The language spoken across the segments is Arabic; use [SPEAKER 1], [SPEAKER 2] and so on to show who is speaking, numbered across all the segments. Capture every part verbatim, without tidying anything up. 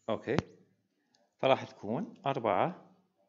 [SPEAKER 1] اوكي، فراح تكون أربعة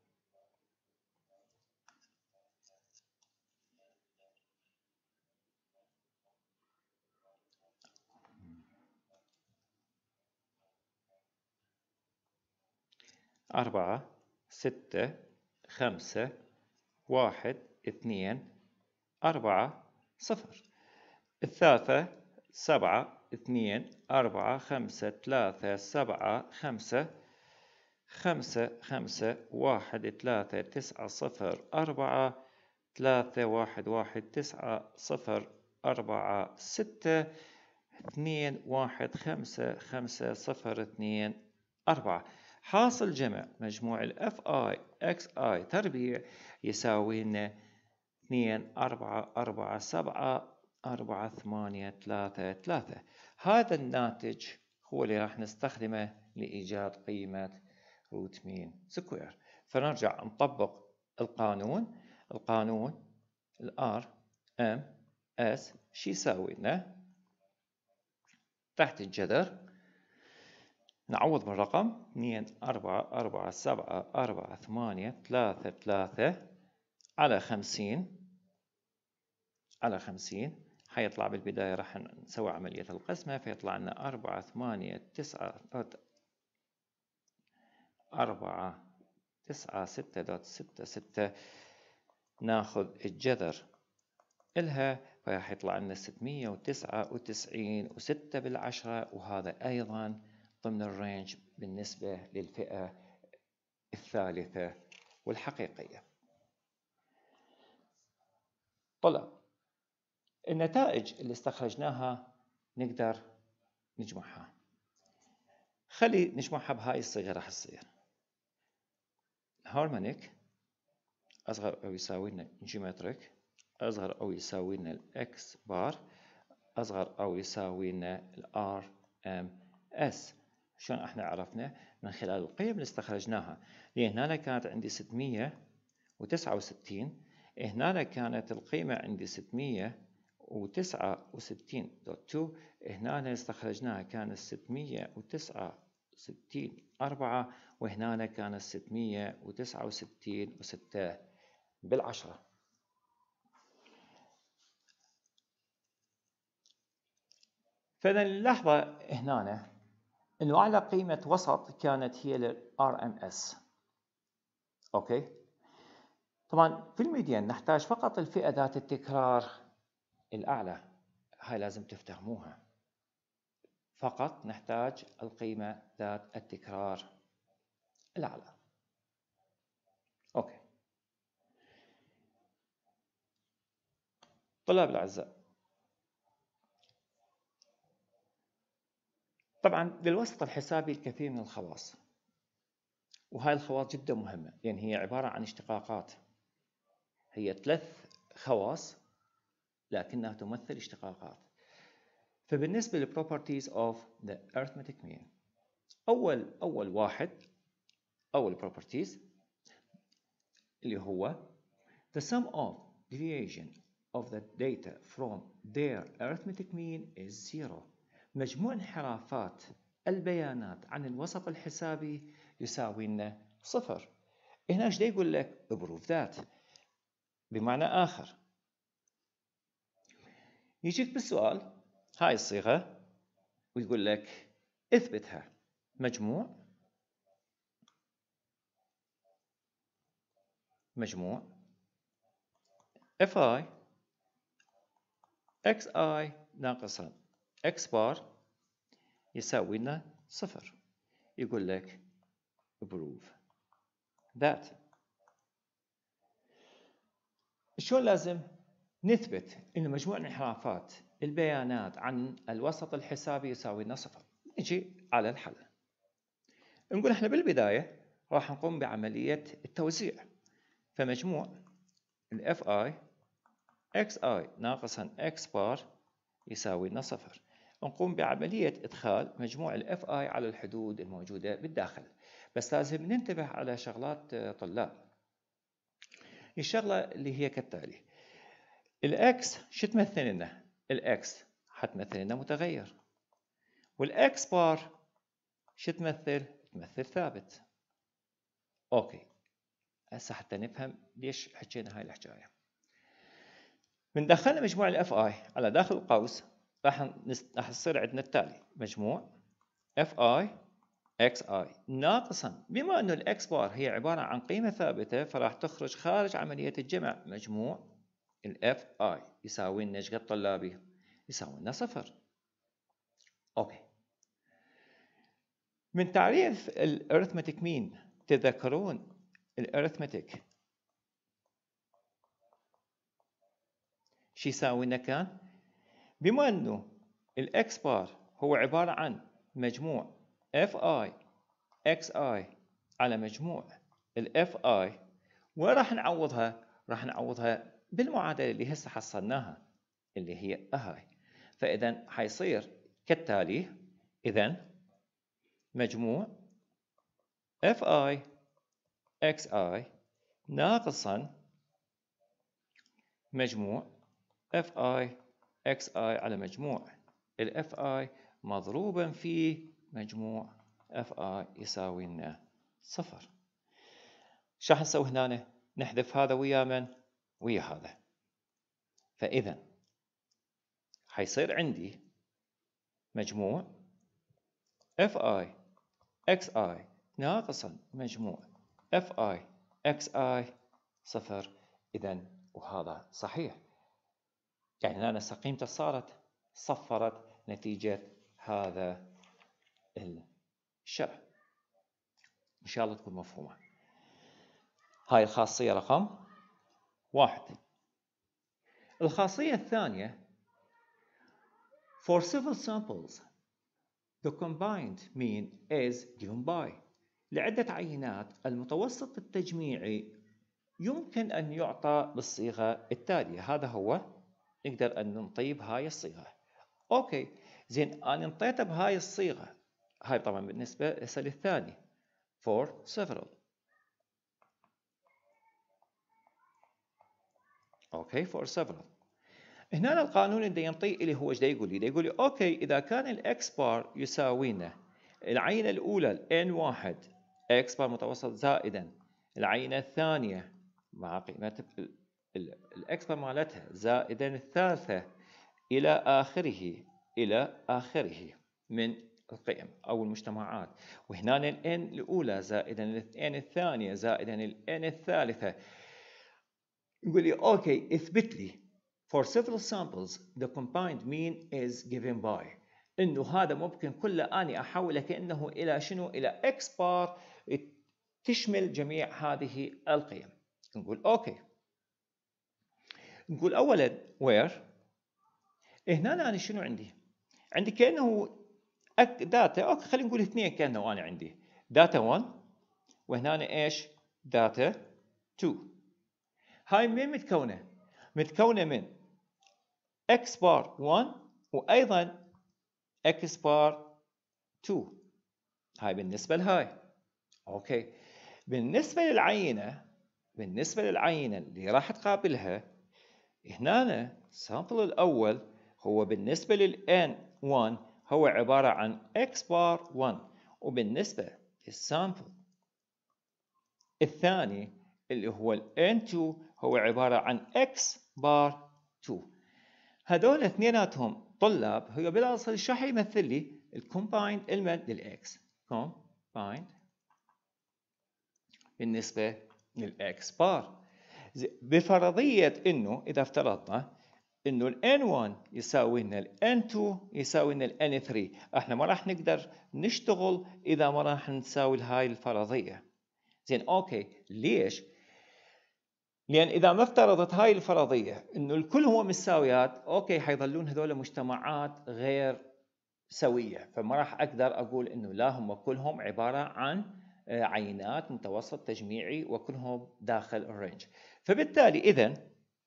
[SPEAKER 1] أربعة ستة خمسة واحد اثنين أربعة صفر. الثالثة سبعة اثنين أربعة خمسة ثلاثة سبعة خمسة خمسة خمسة واحد ثلاثة تسعة صفر أربعة ثلاثة واحد واحد تسعة صفر أربعة ستة اثنين واحد خمسة خمسة صفر اثنين أربعة. حاصل جمع مجموع ال اف اي اكس اي تربيع يساوي لنا اثنين أربعة أربعة سبعة أربعة ثمانية ثلاثة ثلاثة. هذا الناتج هو اللي راح نستخدمه لإيجاد قيمة روت مين سكوير. فنرجع نطبق القانون. القانون الار ام اس شو يساوي لنا؟ تحت الجذر نعوض بالرقم اثنين أربعة أربعة سبعة أربعة ثمانية ثلاثة ثلاثة على خمسين على خمسين. حيطلع بالبداية راح نسوي عملية القسمة، فيطلع لنا أربعة ثمانية تسعة أربعة تسعة ستة دوت ستة ستة. ناخذ الجذر إلها فراح يطلع لنا ستمية وتسعة وتسعين وستة بالعشرة، وهذا أيضا ضمن الرينج بالنسبة للفئة الثالثة والحقيقية. طلع النتائج اللي استخرجناها نقدر نجمعها. خلي نجمعها بهاي الصيغة راح تصير هارمونيك أصغر أو يساوي لنا جيومتريك أصغر أو يساوي لنا الإكس بار أصغر أو يساوي لنا الآر إم إس. شلون احنا عرفنا؟ من خلال القيم اللي استخرجناها. لأن هنا كانت عندي ستمية وتسعة وستين، هنا كانت القيمة عندي ستمية وتسعة وستين دوت اثنين، هنا استخرجناها كانت ستمية وتسعة وستين أربعة، وهنا كانت ستمية وتسعة وستين وستة بالعشرة. فإذا نلاحظ هنا إنه أعلى قيمة وسط كانت هي ال آر إم إس. أوكي. طبعا في الميديان نحتاج فقط الفئة ذات التكرار الأعلى، هاي لازم تفتهموها. فقط نحتاج القيمة ذات التكرار الأعلى. أوكي. طلاب الأعزاء، طبعا للوسط الحسابي الكثير من الخواص، وهاي الخواص جدا مهمة لأن هي عبارة عن اشتقاقات. هي ثلاث خواص لكنها تمثل اشتقاقات. فبالنسبة ل properties of the arithmetic mean، أول أول واحد أول properties اللي هو the sum of deviation of the data from their arithmetic mean is zero. مجموع انحرافات البيانات عن الوسط الحسابي يساوي لنا صفر. هنا ايش يقول لك؟ prove that. بمعنى آخر يجيك بالسؤال هاي الصيغة ويقول لك اثبتها. مجموع مجموع fi xi ناقصا x بار يساوي لنا صفر. يقول لك prove that. شلون لازم نثبت إن مجموع انحرافات البيانات عن الوسط الحسابي يساوي لنا صفر؟ نجي على الحل. نقول احنا بالبداية راح نقوم بعملية التوزيع. فمجموع ال fi xi ناقصا x بار يساوي لنا صفر. نقوم بعملية إدخال مجموع ال fi على الحدود الموجودة بالداخل. بس لازم ننتبه على شغلات طلاب. الشغلة اللي هي كالتالي: الإكس شو تمثل لنا؟ الإكس حتمثل لنا متغير. والإكس بار شو تمثل؟ تمثل ثابت. اوكي، هسه حتى نفهم ليش حكينا هاي الحكايه. من دخلنا مجموع الاف اي على داخل القوس راح راح يصير عندنا التالي: مجموع اف اي اكس اي ناقصا، بما انه الاكس بار هي عباره عن قيمه ثابته فراح تخرج خارج عمليه الجمع، مجموع الاف اي يساوي لنا ايش قد طلابي؟ يساوي لنا صفر. اوكي، من تعريف الارثمتيك مين تذكرون الارثمتيك شو يساوي لنا؟ كان بما انه الاكس بار هو عباره عن مجموع اف اي اكس اي على مجموع الاف اي، وين راح نعوضها؟ راح نعوضها بالمعادله اللي هسه حصلناها اللي هي هاي. فاذا حيصير كالتالي: اذا مجموع اف اي اكس اي ناقصا مجموع اف اي اكس اي على مجموع الاف اي مضروبا في مجموع اف اي يساوي لنا صفر. شو راح نسوي هنا؟ نحذف هذا ويا من؟ ويا هذا. فاذا حيصير عندي مجموع اف اي اكس اي ناقصا مجموع اف اي اكس اي صفر. اذا وهذا صحيح، يعني هنا قيمته صارت صفرت نتيجة هذا الشرح. إن شاء الله تكون مفهومة. هاي الخاصية رقم واحد. الخاصية الثانية: for several samples the combined mean is given by. لعدة عينات المتوسط التجميعي يمكن أن يعطى بالصيغة التالية. هذا هو، نقدر أن نطيب هاي الصيغة. أوكي، زين، أنا انطيتها بهاي الصيغة. هاي طبعا بالنسبة هسه للثاني for several. أوكي for several. هنا القانون اللي ينطي اللي هو ايش دا يقول لي؟ يقول لي أوكي، إذا كان الإكس بار يساوينا العينة الأولى ال إن واحد إكس بار متوسط زائدا العينة الثانية مع قيمة الإكس بار مالتها زائدا الثالثة إلى آخره إلى آخره من القيم أو المجتمعات، وهنا ال N الأولى زائدا ال N الثانية زائدا ال N الثالثة، يقول لي أوكي اثبت لي for several samples the combined mean is given by. إنه هذا ممكن كله أني أحوله كأنه إلى شنو؟ إلى X بار تشمل جميع هذه القيم. نقول أوكي، نقول أولا where. هنا أنا شنو عندي؟ عندي كأنه داتا. اوكي خلينا نقول اثنين كأنه انا عندي داتا واحد وهنا ايش؟ داتا اثنين. هاي من متكونه؟ متكونه من اكس بار واحد وايضا اكس بار اثنين. هاي بالنسبه لهاي. اوكي، بالنسبه للعينه بالنسبه للعينه اللي راح تقابلها هنا السامبل الاول هو بالنسبه للان واحد هو عبارة عن X بار واحد، وبالنسبة للسامبل الثاني اللي هو ال إن اثنين هو عبارة عن X بار اثنين. هذول اثنيناتهم طلاب هو بالاصل شو حيمثل لي؟ الكومبايند element للإكس. combined بالنسبة للإكس بار، بفرضية إنه إذا افترضنا إنه ال إن واحد يساوي لنا ال إن اثنين يساوي لنا ال إن ثلاثة، احنا ما راح نقدر نشتغل إذا ما راح نساوي هاي الفرضية. زين أوكي، ليش؟ لأن إذا ما افترضت هاي الفرضية إنه الكل هو مساويات، أوكي حيظلون هذول مجتمعات غير سوية، فما راح أقدر أقول إنه لا هم كلهم عبارة عن عينات متوسط تجميعي وكلهم داخل الرينج. فبالتالي إذن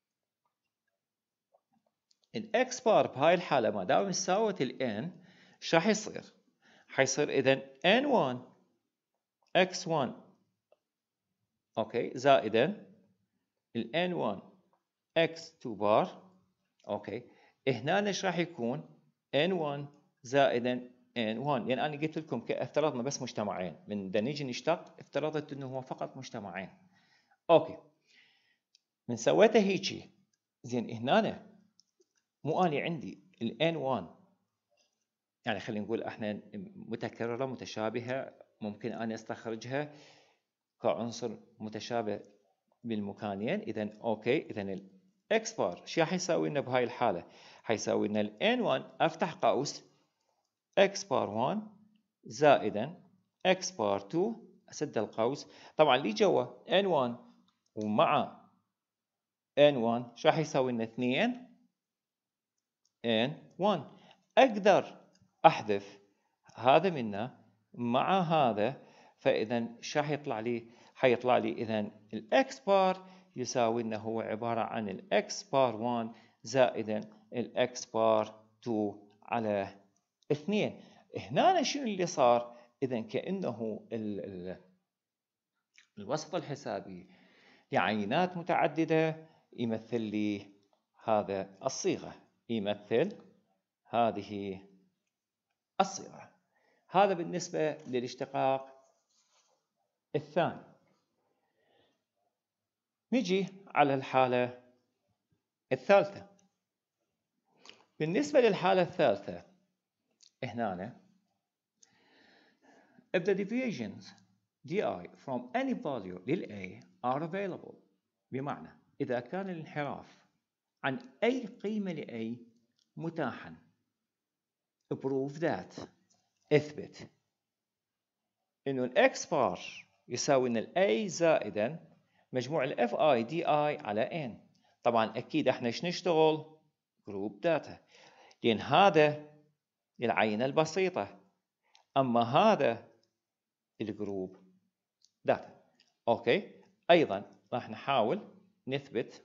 [SPEAKER 1] الإكس بار بهاي الحالة ما دام مساوت الإن، شو راح يصير؟ حيصير إذن إن واحد إكس واحد أوكي زائدا ال إن واحد إكس اثنين بار. أوكي، هنا إيش راح يكون؟ إن واحد زائدا ان واحد، يعني انا قلت لكم افترضنا بس مجتمعين، من دا نيجي نشتق افترضت انه هو فقط مجتمعين. اوكي، من سويته هيجي زين. هنا مو اني عندي الان واحد، يعني خلينا نقول احنا متكرره متشابهه، ممكن اني استخرجها كعنصر متشابه بالمكانين. اذا اوكي، اذا الاكس بار شو راح يساوي لنا بهاي الحاله؟ حيساوي لنا الان واحد افتح قوس اكس بار واحد زائدا اكس بار اثنين اسد القوس. طبعا اللي جوا ان واحد ومع ان واحد شو راح يساوي لنا اثنين ان واحد. اقدر احذف هذا منه مع هذا، فاذا شو راح يطلع لي؟ حيطلع لي اذا الاكس بار يساوي انه هو عباره عن الاكس بار واحد زائدا الاكس بار اثنين على اثنين. هنا شنو اللي صار؟ اذا كانه ال ال الوسط الحسابي لعينات متعدده يمثل لي هذا الصيغه، يمثل هذه الصيغه. هذا بالنسبه للاشتقاق الثاني. نجي على الحالة الثالثة. بالنسبة للحالة الثالثة هنا if the deviations di from any value لل A are available، بمعنى إذا كان الانحراف عن أي قيمة ل A متاحا، prove that اثبت إنه ال X bar يساوي إن ال A زائدا مجموع ال Fi di على N. طبعا أكيد احنا ايش نشتغل؟ جروب داتا، لأن هذا العينة البسيطة، أما هذا الجروب داتا. أوكي، أيضا راح نحاول نثبت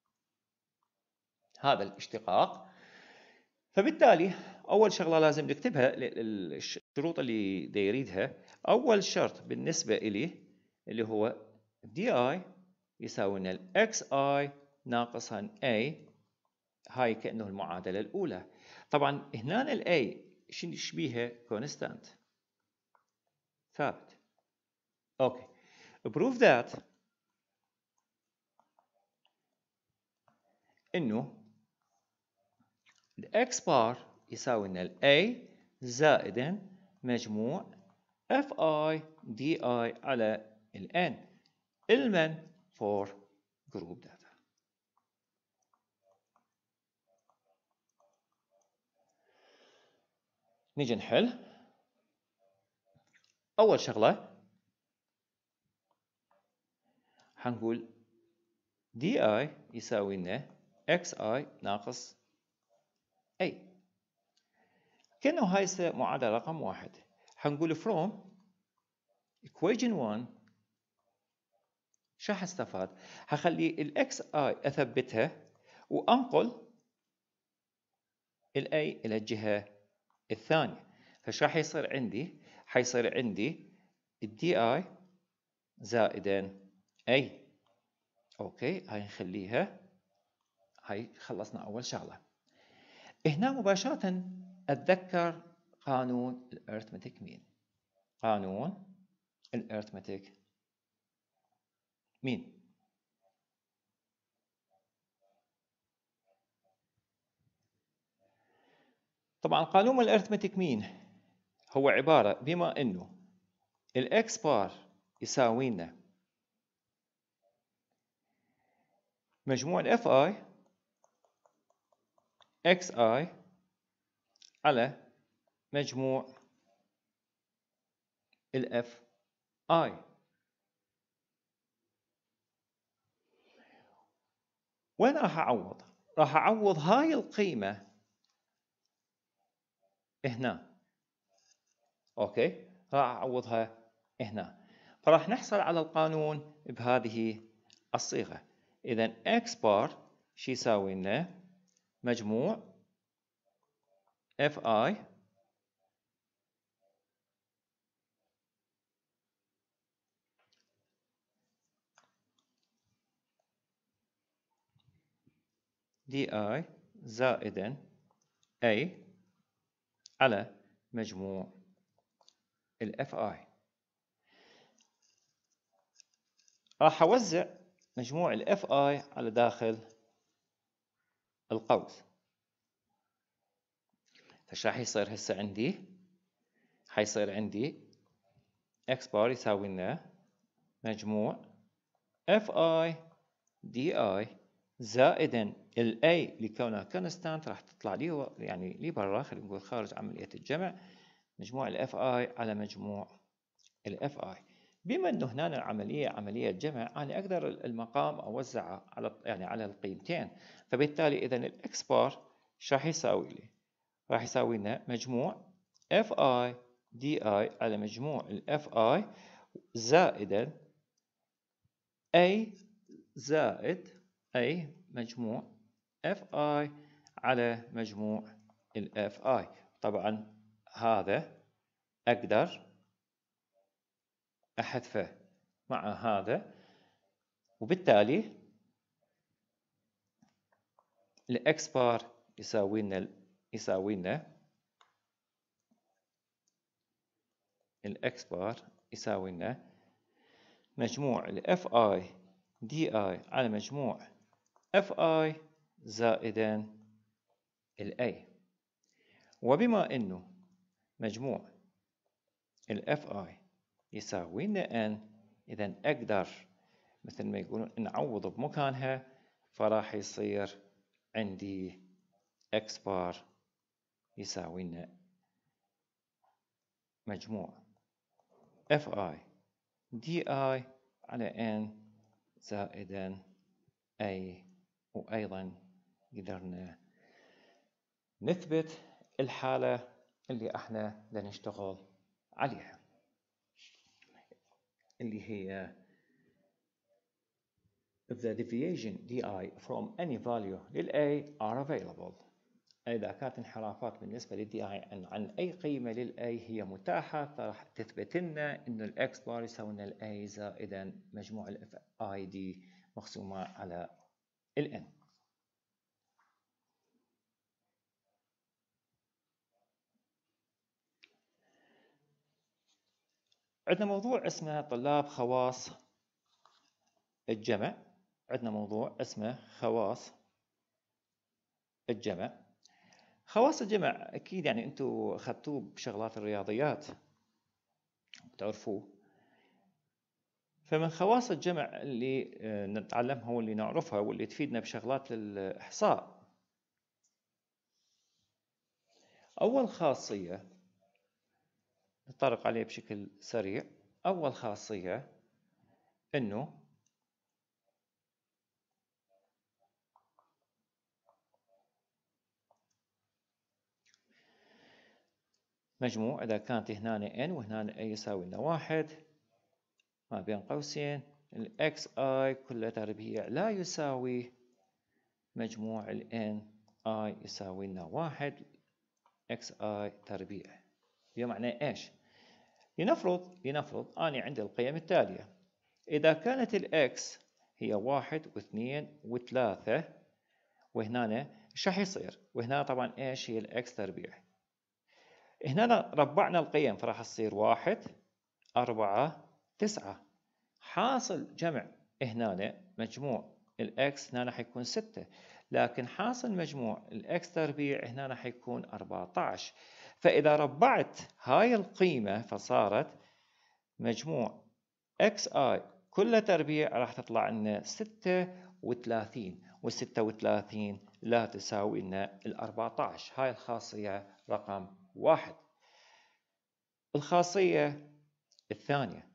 [SPEAKER 1] هذا الاشتقاق. فبالتالي أول شغلة لازم نكتبها الشروط اللي دا يريدها. أول شرط بالنسبة إلي اللي هو di يساوي لنا ال xi ناقصا a، هاي كأنه المعادلة الأولى. طبعا هنا ال a شنو يشبيها؟ كونستانت، ثابت. اوكي، prove that انه ال x بار يساوي لنا ال a زائدا مجموع fi di على ال n المن for group data. نيجي نحل. أول شغلة حنقول di يساوي لنا xi ناقص a، كأنه هاي معادلة رقم واحد. حنقول from equation واحد شو حستفاد؟ حخلي ال xi أثبتها وأنقل ال a إلى الجهة الثانية. فش راح يصير عندي؟ حيصير عندي ال di زائدا a. اوكي، هاي نخليها. هاي خلصنا اول شغله. هنا مباشره اتذكر قانون الارثمتيك مين. قانون الارثمتيك مين طبعا قانون الارثمتيك مين هو عباره بما انه الاكس بار يساوي لنا مجموع الاف اي اكس اي على مجموع الاف اي. وين راح اعوض؟ راح اعوض هاي القيمه هنا. اوكي، راح اعوضها هنا. فراح نحصل على القانون بهذه الصيغه. اذا اكس بار شو يساوي لنا؟ مجموع اف اي دي اي زائدا اي على مجموع الاف اي. راح اوزع مجموع الاف اي على داخل القوس. فايش راح يصير هسه عندي؟ حيصير عندي اكس بار يساوي لنا مجموع اف اي دي اي زائدا الاي لكونها كونستانت راح تطلع لي يعني لي برا، خلينا نقول خارج عملية الجمع، مجموع الاف اي على مجموع الاف اي. بما انه هنا العملية عملية جمع، انا اقدر المقام اوزعه على يعني على القيمتين، فبالتالي اذا الاكس بار ايش راح يساوي لي؟ راح يساوي لنا مجموع اف اي دي اي على مجموع الاف اي زائدا اي زائد اي مجموع اف اي على مجموع الاف اي. طبعا هذا اقدر احذفه مع هذا، وبالتالي الاكس بار يساوي لنا يساوي لنا الاكس بار يساوي لنا مجموع الاف اي دي اي على مجموع اف اي زائدا الاي. وبما انه مجموع الاف اي يساوي لنا ان، اذا اقدر مثل ما يقولون نعوض بمكانها، فراح يصير عندي اكس بار يساوي لنا مجموع اف اي دي اي على ان زائدا اي. وايضا قدرنا نثبت الحالة اللي احنا لنشتغل عليها، اللي هي if the deviation di from any value لل a are available. إذا كانت انحرافات بالنسبة لل di عن, عن أي قيمة لل a هي متاحة، فراح تثبت لنا إنه ال x بار يساوي لنا ال a زائدا مجموع ال fi دي مقسومة على ال n. عندنا موضوع اسمه طلاب خواص الجمع. عندنا موضوع اسمه خواص الجمع. خواص الجمع أكيد يعني أنتم أخذتوه بشغلات الرياضيات بتعرفوه. فمن خواص الجمع اللي نتعلمها واللي نعرفها واللي تفيدنا بشغلات الإحصاء، أول خاصية نتطرق عليه بشكل سريع. أول خاصية إنه مجموع إذا كانت هنا n وهنا a يساوي لنا واحد ما بين قوسين ال xi كلها تربيع لا يساوي مجموع ال n i يساوي لنا واحد xi تربيع. بمعنى إيش؟ لنفرض لنفرض أنا عندي القيم التالية. إذا كانت ال x هي واحد واثنين وثلاثة، وهنا إيش راح يصير؟ وهنا طبعا إيش هي ال x تربيع. هنا ربعنا القيم فراح تصير واحد أربعة تسعة. حاصل جمع هنا مجموع الإكس هنا حيكون ستة، لكن حاصل مجموع الإكس تربيع هنا حيكون أربعة عشر. فإذا ربعت هاي القيمة فصارت مجموع إكس آي كل تربيع راح تطلع لنا ستة وثلاثين، والستة وثلاثين لا تساوي لنا الأربعة عشر. هاي الخاصية رقم واحد. الخاصية الثانية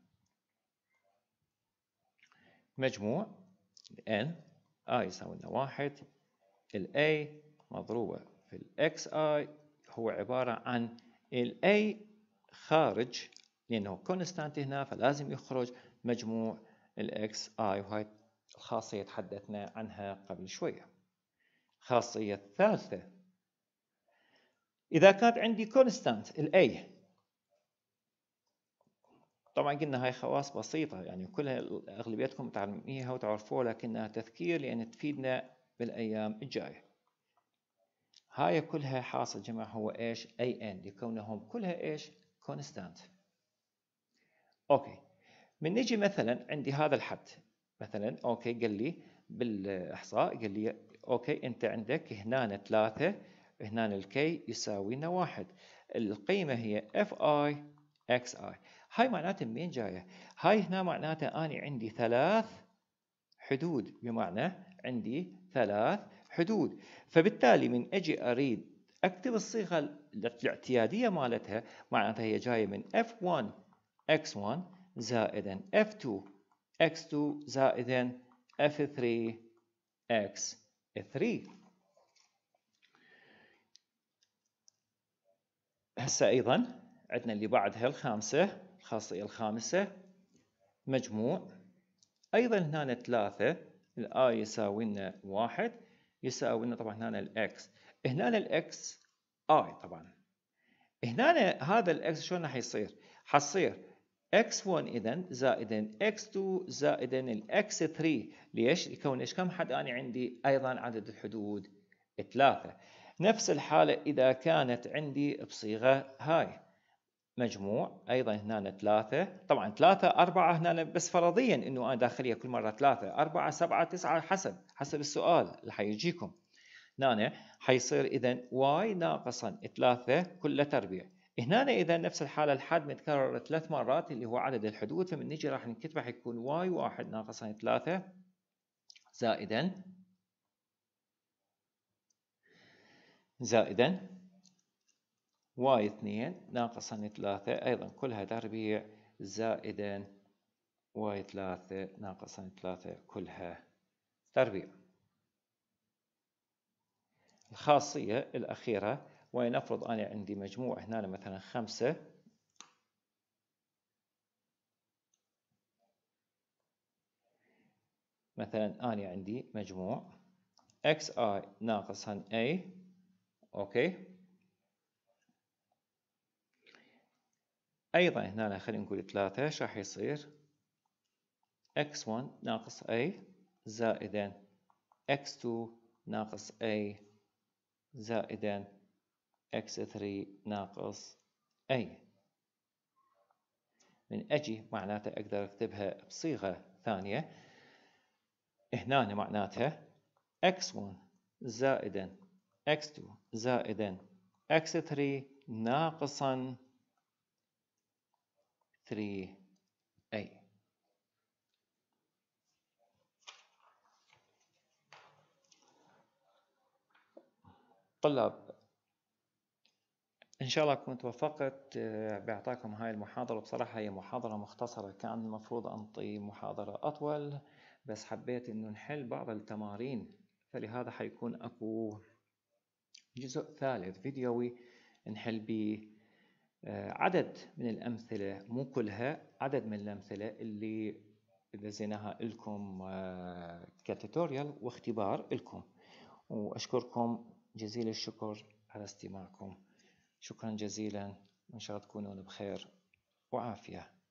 [SPEAKER 1] مجموع n i يساوي لنا واحد، ال a مضروبة في ال xi هو عبارة عن ال a خارج لأنه كونستانت هنا فلازم يخرج مجموع ال xi، وهاي الخاصية تحدثنا عنها قبل شوية. الخاصية الثالثة إذا كانت عندي كونستانت ال a، طبعا قلنا هاي خواص بسيطة يعني كلها أغلبيتكم تعلميها وتعرفوها، لكنها تذكير لأن تفيدنا بالأيام الجاية. هاي كلها حاصل جماعة هو إيش؟ أي إن لكونهم كلها إيش؟ كونستانت. أوكي، من نجي مثلا عندي هذا الحد مثلا، أوكي قال لي بالإحصاء قال لي أوكي أنت عندك هنا ثلاثة، هنا الكي يساوي لنا واحد، القيمة هي اف اي اكس اي. هاي معناتها منين جاية؟ هاي هنا معناتها أنا عندي ثلاث حدود، بمعنى عندي ثلاث حدود، فبالتالي من أجي أريد أكتب الصيغة الاعتيادية مالتها، معناتها هي جاية من اف واحد اكس واحد زائدا اف اثنين اكس اثنين زائدا اف ثلاثة اكس ثلاثة. هسه أيضا عندنا اللي بعدها الخامسة، الخاصية الخامسة مجموع، أيضا هنا ثلاثة، الآي يساوي لنا واحد، يساوي لنا طبعا هنا الإكس، هنا الإكس آي طبعا، هنا هذا الإكس شلون راح يصير؟ حتصير إكس واحد إذا زائدا إكس اثنين زائدا الإكس ثلاثة، ليش؟ يكون إيش كم حد أنا عندي؟ أيضا عدد الحدود ثلاثة. نفس الحالة إذا كانت عندي بصيغة هاي مجموع، أيضا هنا ثلاثة، طبعا ثلاثة أربعة هنا بس فرضيا إنه أنا داخلية كل مرة ثلاثة أربعة سبعة تسعة حسب حسب السؤال اللي حيجيكم. هنا حيصير إذا واي ناقصا ثلاثة كل تربيع. هنا إذا نفس الحالة الحد متكرر ثلاث مرات اللي هو عدد الحدود، فمن نجي راح نكتبه حيكون واي واحد ناقصا ثلاثة زائدا زائدا واي اثنين ناقصا ثلاثة أيضا كلها تربيع زائدا واي ثلاثة ناقصا ثلاثة كلها تربيع. الخاصية الأخيرة، ولنفرض أنا عندي مجموع هنا مثلا خمسة، مثلا أنا عندي مجموع xi ناقصا a، أوكي، أيضا هنا خلينا نقول ثلاثة، ايش راح يصير؟ إكس واحد ناقص a زائدا إكس اثنين ناقص a زائدا إكس ثلاثة ناقص a. من أجي معناته أقدر أكتبها بصيغة ثانية، هنا معناتها إكس واحد زائدا إكس اثنين زائدا إكس ثلاثة ناقصا ثلاثة a. طلاب، إن شاء الله كنت وفقت بإعطاكم هاي المحاضرة. بصراحة هي محاضرة مختصرة، كان المفروض أنطي محاضرة أطول، بس حبيت إنه نحل بعض التمارين، فلهذا حيكون أكو جزء ثالث فيديوي نحل به عدد من الأمثلة، مو كلها، عدد من الأمثلة اللي دزيناها لكم كتوتوريال واختبار لكم. وأشكركم جزيل الشكر على استماعكم، شكرا جزيلا، وإن شاء الله تكونون بخير وعافية.